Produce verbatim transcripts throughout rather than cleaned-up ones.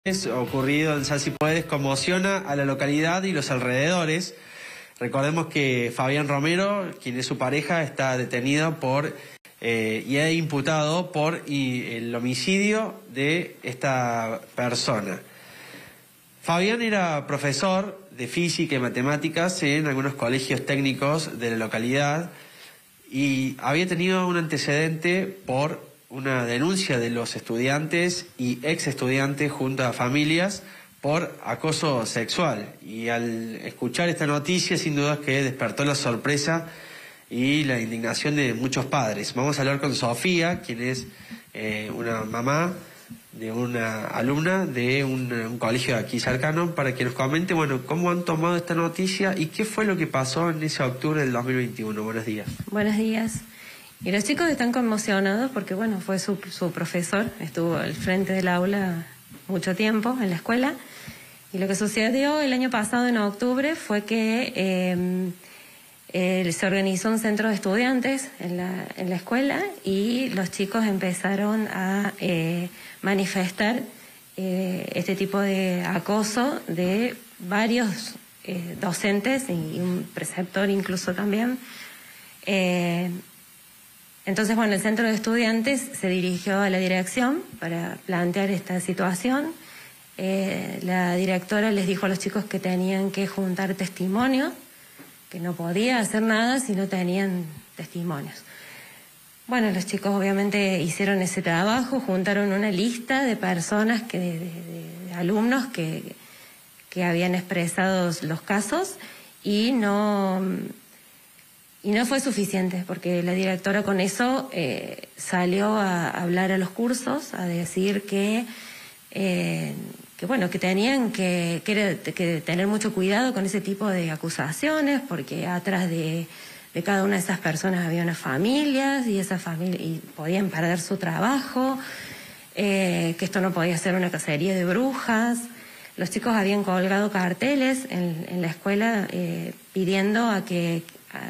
ocurrido en Sal Si Puedes conmociona a la localidad y los alrededores. Recordemos que Fabián Romero, quien es su pareja, está detenido por eh, y ha imputado por y, el homicidio de esta persona. Fabián era profesor de física y matemáticas en algunos colegios técnicos de la localidad y había tenido un antecedente por una denuncia de los estudiantes y ex estudiantes junto a familias por acoso sexual. Y al escuchar esta noticia, sin duda que despertó la sorpresa y la indignación de muchos padres. Vamos a hablar con Sofía, quien es eh, una mamá de una alumna de un, un colegio aquí cercano, para que nos comente, bueno, cómo han tomado esta noticia y qué fue lo que pasó en ese octubre del dos mil veintiuno. Buenos días. Buenos días. Y los chicos están conmocionados porque, bueno, fue su, su profesor, estuvo al frente del aula mucho tiempo en la escuela. Y lo que sucedió el año pasado, en octubre, fue que eh, eh, se organizó un centro de estudiantes en la, en la escuela y los chicos empezaron a eh, manifestar eh, este tipo de acoso de varios eh, docentes y un preceptor incluso también. Eh, Entonces, bueno, el centro de estudiantes se dirigió a la dirección para plantear esta situación. Eh, la directora les dijo a los chicos que tenían que juntar testimonios, que no podía hacer nada si no tenían testimonios. Bueno, los chicos obviamente hicieron ese trabajo, juntaron una lista de personas, que, de, de, de alumnos que, que habían expresado los casos y no... Y no fue suficiente, porque la directora con eso eh, salió a hablar a los cursos, a decir que, eh, que bueno, que tenían que, que, era, que tener mucho cuidado con ese tipo de acusaciones, porque atrás de, de cada una de esas personas había unas familias, y esas familias y podían perder su trabajo, eh, que esto no podía ser una cacería de brujas. Los chicos habían colgado carteles en, en la escuela eh, pidiendo a que...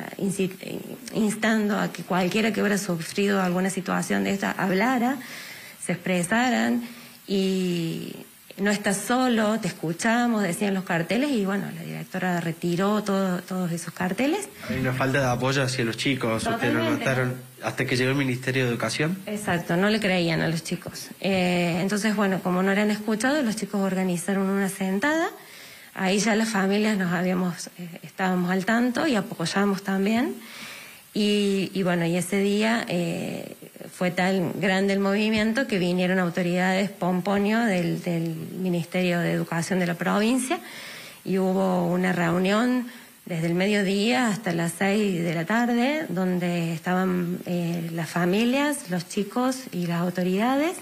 instando a que cualquiera que hubiera sufrido alguna situación de esta hablara, se expresaran, y no estás solo, te escuchamos, decían los carteles, y bueno, la directora retiró todo, todos esos carteles. Hay una falta de apoyo hacia los chicos. Totalmente. Ustedes lo notaron hasta que llegó el Ministerio de Educación. Exacto, no le creían a los chicos. Eh, entonces, bueno, como no eran escuchados, los chicos organizaron una sentada. Ahí ya las familias nos habíamos, eh, estábamos al tanto y apoyamos también. Y, y bueno, y ese día eh, fue tan grande el movimiento que vinieron autoridades Pomponio del, del Ministerio de Educación de la provincia, y hubo una reunión desde el mediodía hasta las seis de la tarde, donde estaban eh, las familias, los chicos y las autoridades.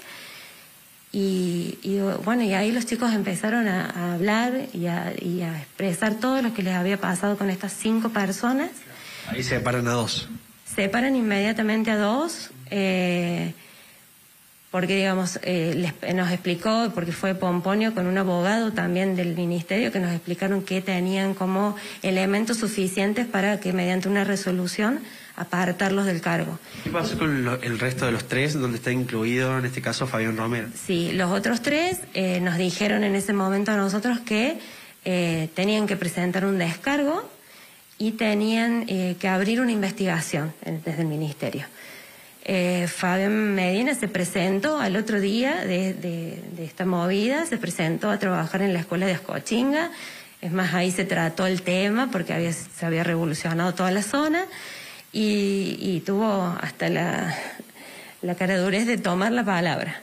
Y, y bueno, y ahí los chicos empezaron a, a hablar y a, y a expresar todo lo que les había pasado con estas cinco personas. Ahí se separan a dos. Separan inmediatamente a dos, eh, porque digamos, eh, les, nos explicó, porque fue Pomponio con un abogado también del ministerio, que nos explicaron que tenían como elementos suficientes para que mediante una resolución apartarlos del cargo. ¿Qué pasó con lo, el resto de los tres, donde está incluido en este caso Fabián Romero? Sí, los otros tres eh, nos dijeron en ese momento a nosotros que eh, tenían que presentar un descargo y tenían eh, que abrir una investigación desde el ministerio. Eh, Fabián Medina se presentó al otro día de, de, de esta movida, se presentó a trabajar en la escuela de Ascochinga. Es más, ahí se trató el tema porque había, se había revolucionado toda la zona. Y, y tuvo hasta la, la caradurez de tomar la palabra.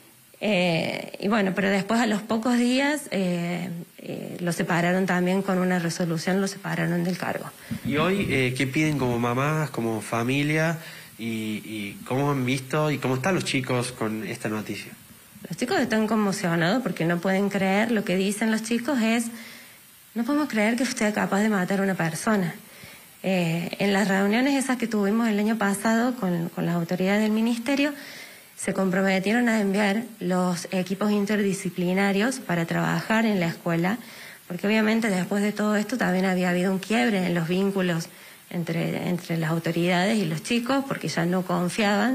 Eh, y bueno, pero después a los pocos días eh, eh, lo separaron también con una resolución, lo separaron del cargo. ¿Y hoy eh, qué piden como mamás, como familia, y, y cómo han visto y cómo están los chicos con esta noticia? Los chicos están conmocionados porque no pueden creer. Lo que dicen los chicos es: no podemos creer que usted es capaz de matar a una persona. Eh, en las reuniones esas que tuvimos el año pasado con, con las autoridades del ministerio, se comprometieron a enviar los equipos interdisciplinarios para trabajar en la escuela, porque obviamente después de todo esto también había habido un quiebre en los vínculos entre, entre las autoridades y los chicos, porque ya no confiaban,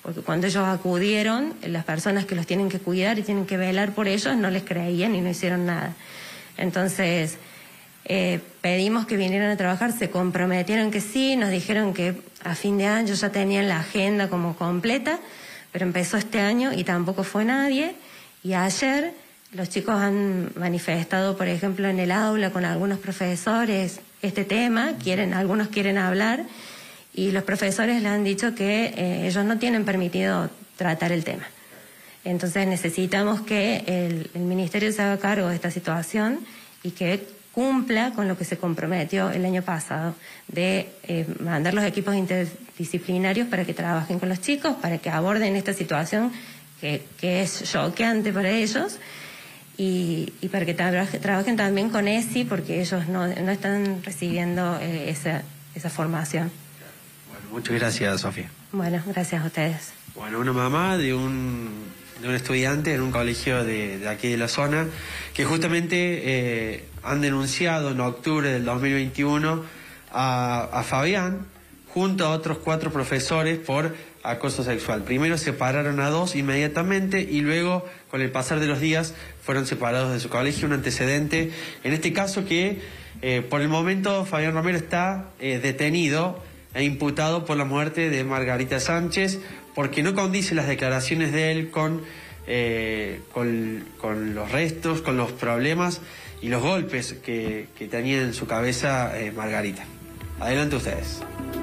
porque cuando ellos acudieron, las personas que los tienen que cuidar y tienen que velar por ellos no les creían y no hicieron nada. Entonces, eh, pedimos que vinieran a trabajar, se comprometieron que sí, nos dijeron que a fin de año ya tenían la agenda como completa, pero empezó este año y tampoco fue nadie. Y ayer los chicos han manifestado, por ejemplo, en el aula con algunos profesores este tema, quieren, algunos quieren hablar, y los profesores le han dicho que eh, ellos no tienen permitido tratar el tema. Entonces necesitamos que el, el Ministerio se haga cargo de esta situación y que cumpla con lo que se comprometió el año pasado, de eh, mandar los equipos interdisciplinarios para que trabajen con los chicos, para que aborden esta situación que, que es choqueante para ellos, y, y para que tra trabajen también con E S I, porque ellos no, no están recibiendo eh, esa, esa formación. Bueno, muchas gracias, Sofía. Bueno, gracias a ustedes. Bueno, una mamá de un, de un estudiante en un colegio de, de aquí de la zona, que justamente eh, han denunciado en octubre del dos mil veintiuno a, a Fabián, junto a otros cuatro profesores, por acoso sexual. Primero separaron a dos inmediatamente y luego, con el pasar de los días, fueron separados de su colegio. Un antecedente, en este caso, que eh, por el momento Fabián Romero está eh, detenido e imputado por la muerte de Margarita Sánchez, porque no condice las declaraciones de él con, eh, con, con los restos, con los problemas y los golpes que, que tenía en su cabeza eh, Margarita. Adelante ustedes.